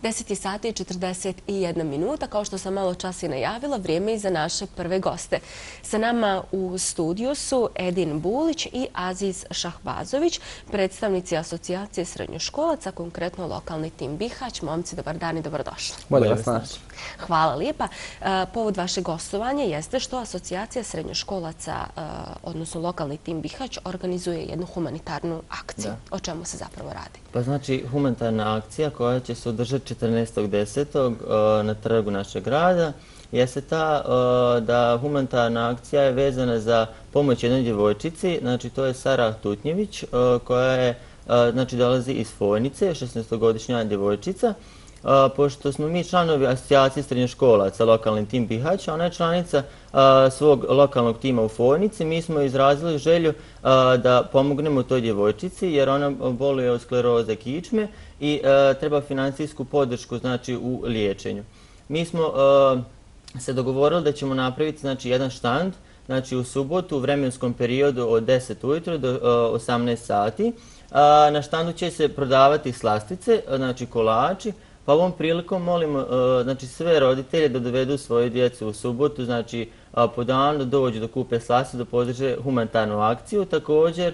10 sati i 41 minuta. Kao što sam malo čas i najavila, vrijeme je za naše prve goste. Sa nama u studiju su Edin Bulić i Aziz Šahbazović, predstavnici Asocijacije srednjoškolaca, konkretno lokalni tim Bihać. Momci, dobar dan i dobrodošli. Bolje vas naći. Hvala lijepa. Povod vašeg gostovanja jeste što Asocijacija srednjoškolaca, odnosno lokalni tim Bihać, organizuje jednu humanitarnu akciju. O čemu se zapravo radi? Pa znači humanitarna akcija koja će se održati 14.10. na trgu našeg grada jeste ta da humanitarna akcija je vezana za pomoć jednoj djevojčici, znači to je Sara Tutnjević koja je, znači dolazi iz Fojnice, 16-godišnja djevojčica. Pošto smo mi članovi Asocijacije srednjoškolaca, lokalni tim Bihać, ona je članica svog lokalnog tima u Fojnici, mi smo izrazili želju da pomognemo toj djevojčici jer ona boluje od skleroze kičme i treba financijsku podršku, znači, u liječenju. Mi smo se dogovorili da ćemo napraviti, znači, jedan štand, znači u subotu u vremenskom periodu od 10 ujutro do 18 sati. Na štandu će se prodavati slastice, znači kolači. Pa ovom prilikom molimo, znači, sve roditelje da dovedu svoju djecu u subotu, znači po danu da dođu da kupe slastice, da podrže humanitarnu akciju. Također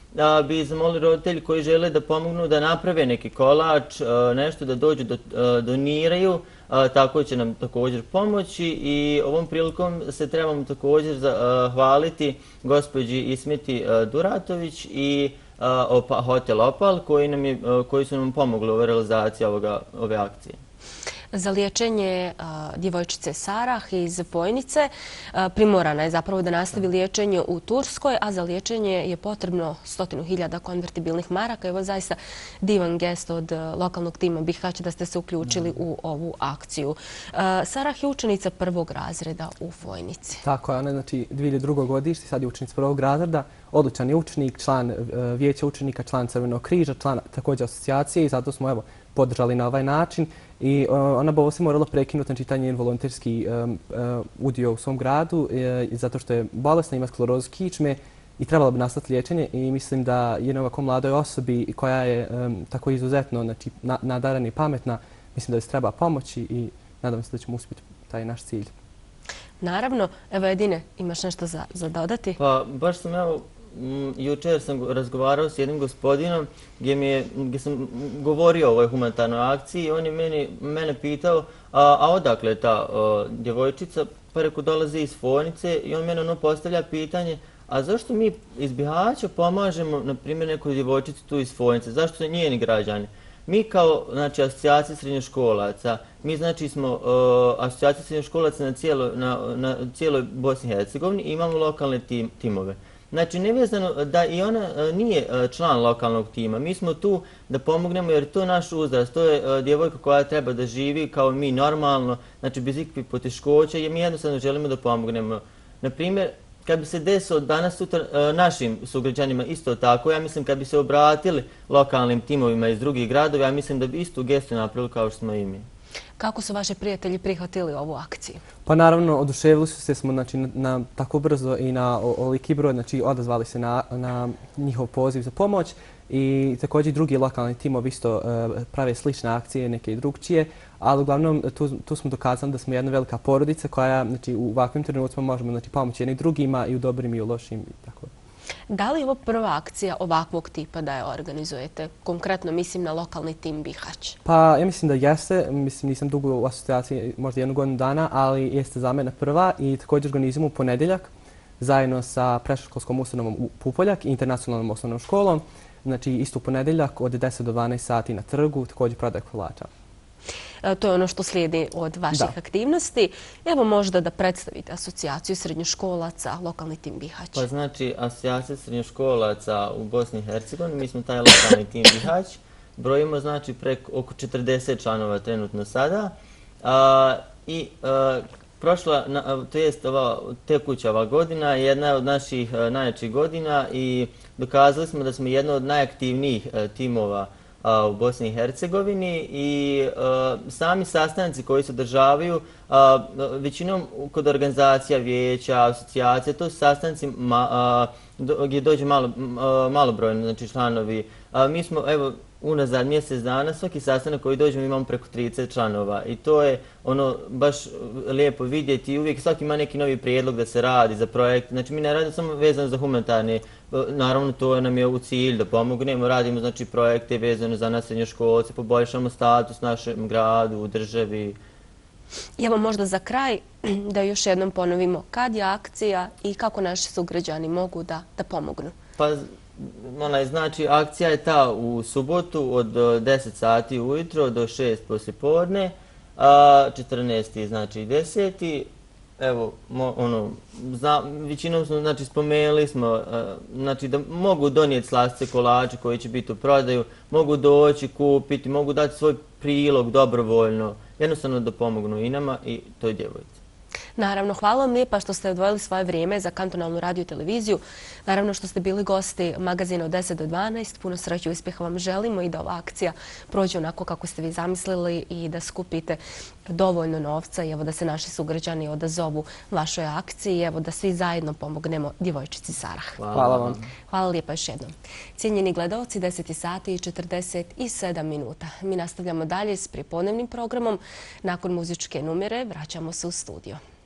bi zamolili roditelji koji žele da pomognu da naprave neki kolač, nešto da dođu da doniraju, tako će nam također pomoći i ovom prilikom se trebamo također zahvaliti gospođi Ismeti Duratović i Hotel Opal koji su nam pomogli u realizaciji ove akcije. Za liječenje djevojčice Sarah iz Fojnice primorana je zapravo da nastavi liječenje u Turskoj, a za liječenje je potrebno 100.000 konvertibilnih maraka. Evo zaista divan gest od lokalnog tima Bihać da ste se uključili u ovu akciju. Sarah je učenica prvog razreda u Fojnici. Tako je, ona je, znači, 2002. godište, sad je učenica prvog razreda, odličan je učenik, član vijeća učenika, član Crvenog križa, član također asocijacije i zato smo, evo, podržali na ovaj način i ona bi ovo se morala prekinuti, znači taj njen volonterski udio u svom gradu zato što je bolesna, ima sklerozu kičme i trebala bi nastati liječenje i mislim da jednoj ovako mladoj osobi koja je tako izuzetno, znači, nadarana i pametna, mislim da joj se treba pomoći i nadam se da ćemo uspjeti taj naš cilj. Naravno. Evo, Edine, imaš nešto za dodati? Pa baš sam, evo, jučer sam razgovarao s jednim gospodinom gdje sam govorio o ovoj humanitarnoj akciji i on je mene pitao a odakle je ta djevojčica, pa rekao dolazi iz Fojnice i on mene postavlja pitanje a zašto mi iz Bihaća pomažemo, na primjer, nekoj djevojčici tu iz Fojnice, zašto su njeni građani? Mi kao, znači, Asocijacija srednjoškolaca, mi, znači, smo Asocijacija srednjoškolaca na cijeloj Bosni i Hercegovini i imamo lokalne timove. Znači, nevezano da i ona nije član lokalnog tima. Mi smo tu da pomognemo jer to je naš uzrast, to je djevojka koja treba da živi kao mi normalno, znači bez ikakvih poteškoća i mi jednostavno želimo da pomognemo. Naprimjer, kad bi se desilo danas sutra našim sugrađanima isto tako, ja mislim kad bi se obratili lokalnim timovima iz drugih gradova, ja mislim da bi istu gestu napravili kao što smo i mi. Kako su vaši prijatelji prihvatili ovu akciju? Pa naravno, oduševili su se smo, znači, na tako brzo i na oliki broj, znači odazvali se na njihov poziv za pomoć i također drugi lokalni timovi isto prave slične akcije, neke i drugčije, ali uglavnom tu smo dokazali da smo jedna velika porodica koja, znači, u ovakvim trenucima možemo, znači, pomoći jednim drugima i u dobrim i u lošim i tako. Da li je ovo prva akcija ovakvog tipa da je organizujete? Konkretno mislim na lokalni tim Bihać. Pa ja mislim da jeste. Mislim, nisam dugo u asocijaciji, možda 1 godinu dana, ali jeste za mene prva i također organizujemo u ponedjeljak zajedno sa predškolskom ustanovom u Pupoljak i internacionalnom osnovnom školom. Znači isto u ponedjeljak od 10 do 12 sati na trgu, također prodaja kolača. To je ono što slijedi od vaših aktivnosti. Evo možda da predstavite Asocijaciju srednjoškolaca, lokalni tim Bihać. Pa znači, Asocijacija srednjoškolaca u Bosni i Hercegovini, mi smo taj lokalni tim Bihać, brojimo, znači, preko oko 40 članova trenutno sada i prošla, to jest ova tekuća ova godina je jedna od naših najjačih godina i dokazali smo da smo jedna od najaktivnijih timova u Bosni i Hercegovini i sami sastanci koji se održavaju većinom kod organizacija, vijeća, asocijacija, to su sastanci gdje dođe malobrojni, znači članovi Mi smo, evo, unazad mjesec dana, svaki sastanak koji dođemo imamo preko 30 članova i to je ono baš lijepo vidjeti i uvijek svaki ima neki novi prijedlog da se radi za projekt. Znači mi ne radimo samo vezano za humanitarne, naravno to nam je u cilj da pomognemo, radimo znači projekte vezano za nas srednjoškolce, poboljšamo status našem gradu, u državi. I evo možda za kraj da još jednom ponovimo kad je akcija i kako naši sugrađani mogu da pomognu. Pa, znači, akcija je ta u subotu od 10 sati ujutro do 6 poslijepodne, 14. znači 10. Evo, većinom smo, znači, spomenuli smo, znači, da mogu donijeti slastice, kolače koji će biti u prodaju, mogu doći, kupiti, mogu dati svoj prilog dobrovoljno, jednostavno da pomognu i nama i toj djevojci. Naravno, hvala vam lijepa što ste odvojili svoje vrijeme za kantonalnu radio i televiziju. Naravno što ste bili gosti magazina od 10 do 12. Puno sreće i uspjeha vam želimo i da ova akcija prođe onako kako ste vi zamislili i da skupite dovoljno novca i evo da se naši sugrađani odazovu vašoj akciji i evo da svi zajedno pomognemo djevojčici Sarah. Hvala vam. Hvala lijepa još jednom. Cijenjeni gledalci, 10 sati i 47 minuta. Mi nastavljamo dalje s prijepodnevnim programom. Nakon muzičke numere vraćamo se u studio.